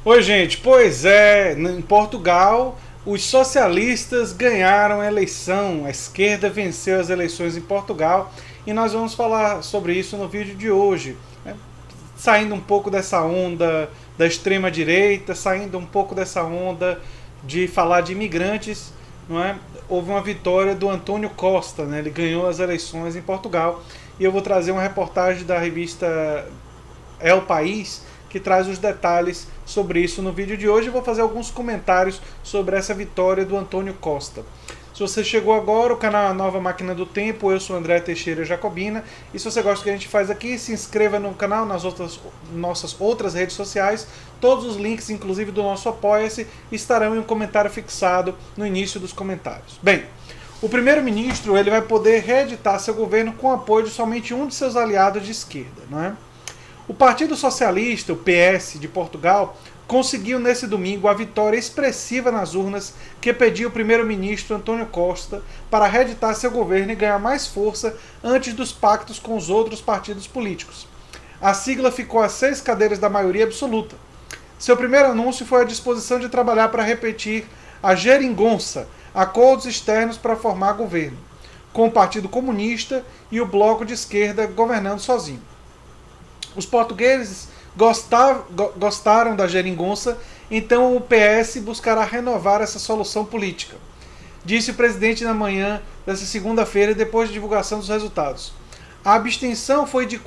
Oi, gente. Pois é, em Portugal, os socialistas ganharam a eleição, a esquerda venceu as eleições em Portugal e nós vamos falar sobre isso no vídeo de hoje, né? Saindo um pouco dessa onda da extrema-direita, saindo um pouco dessa onda de falar de imigrantes, não é? Houve uma vitória do António Costa, né? Ele ganhou as eleições em Portugal e eu vou trazer uma reportagem da revista El País que traz os detalhes sobre isso no vídeo de hoje. Eu vou fazer alguns comentários sobre essa vitória do António Costa. Se você chegou agora, o canal é a Nova Máquina do Tempo, eu sou André Teixeira Jacobina, e se você gosta do que a gente faz aqui, se inscreva no canal, nas nossas outras redes sociais, todos os links, inclusive do nosso Apoia-se, estarão em um comentário fixado no início dos comentários. Bem, o primeiro-ministro ele vai poder reeditar seu governo com apoio de somente um de seus aliados de esquerda, não é? O Partido Socialista, o PS de Portugal, conseguiu nesse domingo a vitória expressiva nas urnas que pediu o primeiro-ministro António Costa para reeditar seu governo e ganhar mais força antes dos pactos com os outros partidos políticos. A sigla ficou a 6 cadeiras da maioria absoluta. Seu primeiro anúncio foi a disposição de trabalhar para repetir a geringonça, acordos externos para formar governo, com o Partido Comunista e o Bloco de Esquerda governando sozinho. Os portugueses gostaram da geringonça, então o PS buscará renovar essa solução política, disse o presidente na manhã dessa segunda-feira, depois da divulgação dos resultados. A abstenção foi de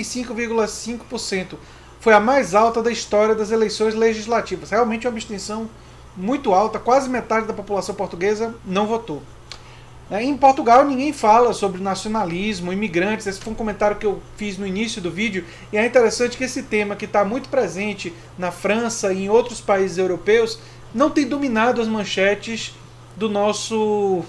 45,5%, foi a mais alta da história das eleições legislativas. Realmente uma abstenção muito alta, quase metade da população portuguesa não votou. Em Portugal ninguém fala sobre nacionalismo, imigrantes. Esse foi um comentário que eu fiz no início do vídeo, e é interessante que esse tema, que está muito presente na França e em outros países europeus, não tem dominado as manchetes do nosso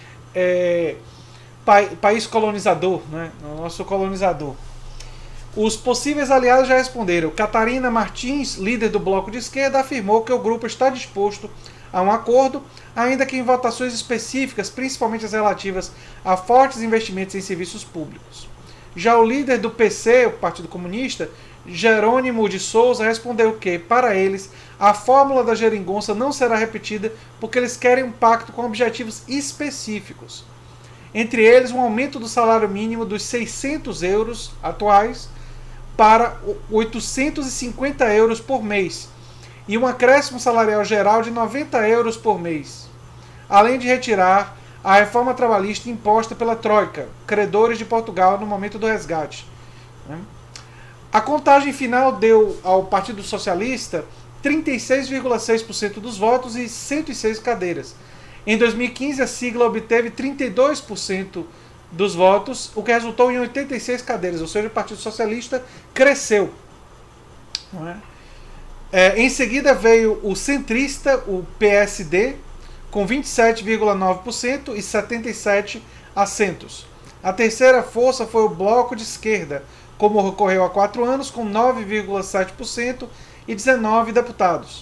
país colonizador, né? O nosso colonizador. Os possíveis aliados já responderam. Catarina Martins, líder do Bloco de Esquerda, afirmou que o grupo está disposto a um acordo, ainda que em votações específicas, principalmente as relativas a fortes investimentos em serviços públicos. Já o líder do PC, o Partido Comunista, Jerônimo de Sousa, respondeu que, para eles, a fórmula da geringonça não será repetida porque eles querem um pacto com objetivos específicos. Entre eles, um aumento do salário mínimo dos 600 euros atuais para 850 euros por mês, e um acréscimo salarial geral de 90 euros por mês, além de retirar a reforma trabalhista imposta pela Troika, credores de Portugal no momento do resgate. A contagem final deu ao Partido Socialista 36,6% dos votos e 106 cadeiras. Em 2015, a sigla obteve 32% dos votos, o que resultou em 86 cadeiras, ou seja, o Partido Socialista cresceu. Não é? Em seguida veio o centrista, o PSD, com 27,9% e 77 assentos. A terceira força foi o Bloco de Esquerda, como ocorreu há 4 anos, com 9,7% e 19 deputados.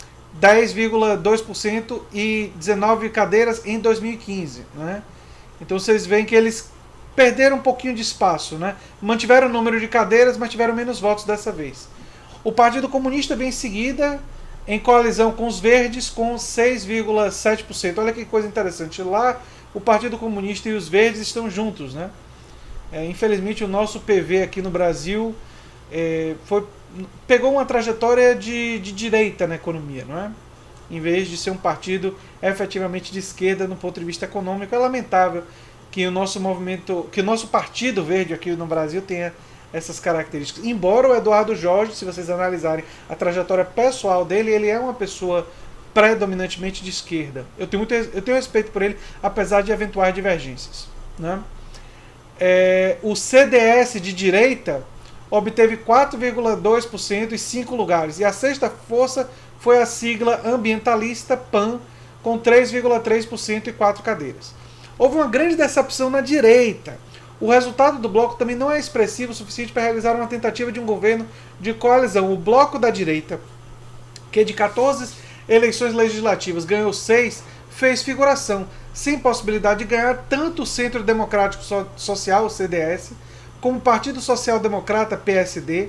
10,2% e 19 cadeiras em 2015. Né? Então vocês veem que eles perderam um pouquinho de espaço. Né? Mantiveram o número de cadeiras, mas tiveram menos votos dessa vez. O Partido Comunista vem em seguida, em coalizão com os Verdes, com 6,7%. Olha que coisa interessante. Lá, o Partido Comunista e os Verdes estão juntos. Né? Infelizmente, o nosso PV aqui no Brasil pegou uma trajetória de direita na economia, não é? Em vez de ser um partido efetivamente de esquerda no ponto de vista econômico. É lamentável que o nosso movimento, que o nosso Partido Verde aqui no Brasil tenha essas características. Embora o Eduardo Jorge, se vocês analisarem a trajetória pessoal dele, ele é uma pessoa predominantemente de esquerda. Eu tenho respeito por ele, apesar de eventuais divergências. Né? O CDS de direita obteve 4,2% e 5 lugares. E a sexta força foi a sigla ambientalista PAN, com 3,3% e 4 cadeiras. Houve uma grande decepção na direita. O resultado do bloco também não é expressivo o suficiente para realizar uma tentativa de um governo de coalizão. O bloco da direita, que de 14 eleições legislativas ganhou 6, fez figuração, sem possibilidade de ganhar tanto o Centro Democrático Social, o CDS, como o Partido Social Democrata, PSD,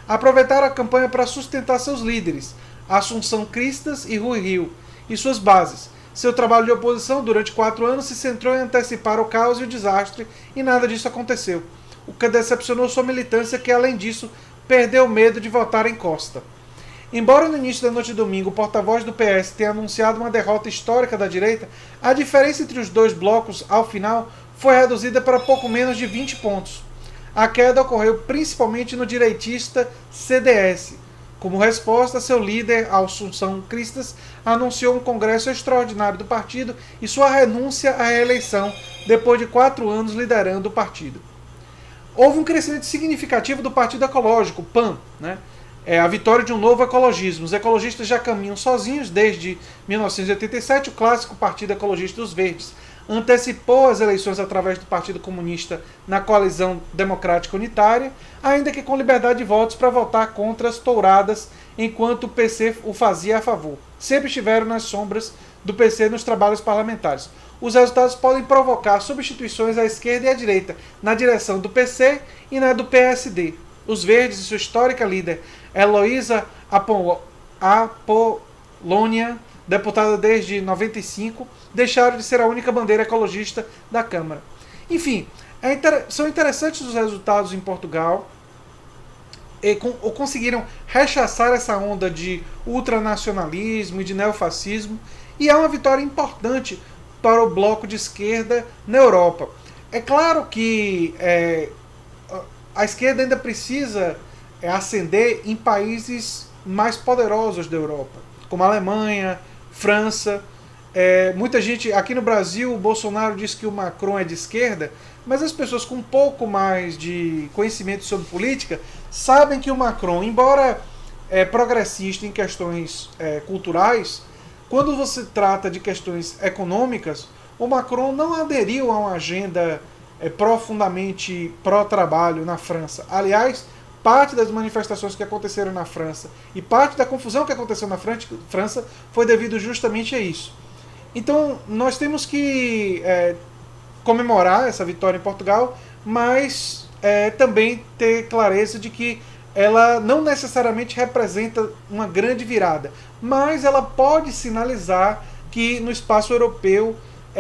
aproveitaram a campanha para sustentar seus líderes, Assunção Cristas e Rui Rio, e suas bases. Seu trabalho de oposição durante 4 anos se centrou em antecipar o caos e o desastre, e nada disso aconteceu, o que decepcionou sua militância, que além disso perdeu o medo de votar em Costa. Embora no início da noite de domingo o porta-voz do PS tenha anunciado uma derrota histórica da direita, a diferença entre os dois blocos, ao final, foi reduzida para pouco menos de 20 pontos. A queda ocorreu principalmente no direitista CDS. Como resposta, seu líder, Assunção Cristas, anunciou um congresso extraordinário do partido e sua renúncia à reeleição, depois de 4 anos liderando o partido. Houve um crescimento significativo do Partido Ecológico, PAN, a vitória de um novo ecologismo. Os ecologistas já caminham sozinhos desde 1987, o clássico Partido Ecologista dos Verdes antecipou as eleições através do Partido Comunista na coalizão democrática unitária, ainda que com liberdade de votos para votar contra as touradas, enquanto o PC o fazia a favor. Sempre estiveram nas sombras do PC nos trabalhos parlamentares. Os resultados podem provocar substituições à esquerda e à direita, na direção do PC e na do PSD. Os Verdes e sua histórica líder, Heloísa Apolônia, deputada desde 95, deixaram de ser a única bandeira ecologista da Câmara. Enfim, são interessantes os resultados em Portugal, ou conseguiram rechaçar essa onda de ultranacionalismo e de neofascismo, e é uma vitória importante para o bloco de esquerda na Europa. É claro que a esquerda ainda precisa ascender em países mais poderosos da Europa, como a Alemanha, França. Muita gente, aqui no Brasil, o Bolsonaro diz que o Macron é de esquerda, mas as pessoas com um pouco mais de conhecimento sobre política sabem que o Macron, embora progressista em questões culturais, quando você trata de questões econômicas, o Macron não aderiu a uma agenda profundamente pró-trabalho na França. Aliás, parte das manifestações que aconteceram na França e parte da confusão que aconteceu na França foi devido justamente a isso. Então, nós temos que comemorar essa vitória em Portugal, mas também ter clareza de que ela não necessariamente representa uma grande virada, mas ela pode sinalizar que no espaço europeu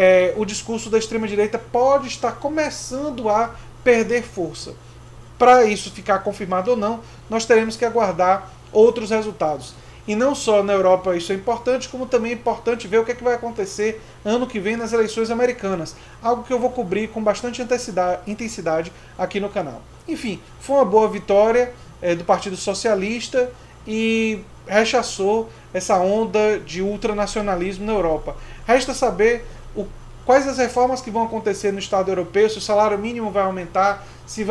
o discurso da extrema-direita pode estar começando a perder força. Para isso ficar confirmado ou não, nós teremos que aguardar outros resultados. E não só na Europa isso é importante, como também é importante ver o que é que vai acontecer ano que vem nas eleições americanas. Algo que eu vou cobrir com bastante intensidade aqui no canal. Enfim, foi uma boa vitória do Partido Socialista e rechaçou essa onda de ultranacionalismo na Europa. Resta saber quais as reformas que vão acontecer no Estado europeu, se o salário mínimo vai aumentar, se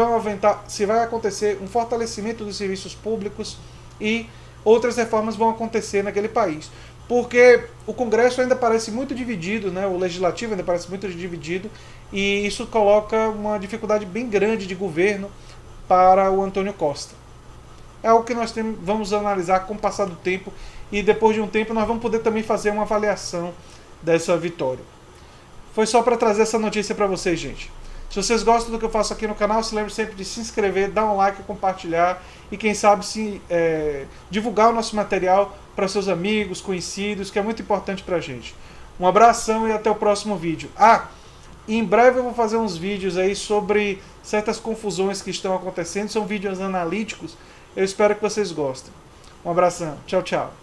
vai acontecer um fortalecimento dos serviços públicos e outras reformas vão acontecer naquele país. Porque o Congresso ainda parece muito dividido, o Legislativo ainda parece muito dividido, e isso coloca uma dificuldade bem grande de governo para o Antônio Costa. É algo que nós vamos analisar com o passar do tempo, e depois de um tempo nós vamos poder também fazer uma avaliação dessa vitória. Foi só para trazer essa notícia para vocês, gente. Se vocês gostam do que eu faço aqui no canal, se lembre sempre de se inscrever, dar um like, compartilhar e quem sabe divulgar o nosso material para seus amigos, conhecidos, que é muito importante para a gente. Um abração e até o próximo vídeo. E em breve eu vou fazer uns vídeos aí sobre certas confusões que estão acontecendo, são vídeos analíticos, eu espero que vocês gostem. Um abração, tchau, tchau.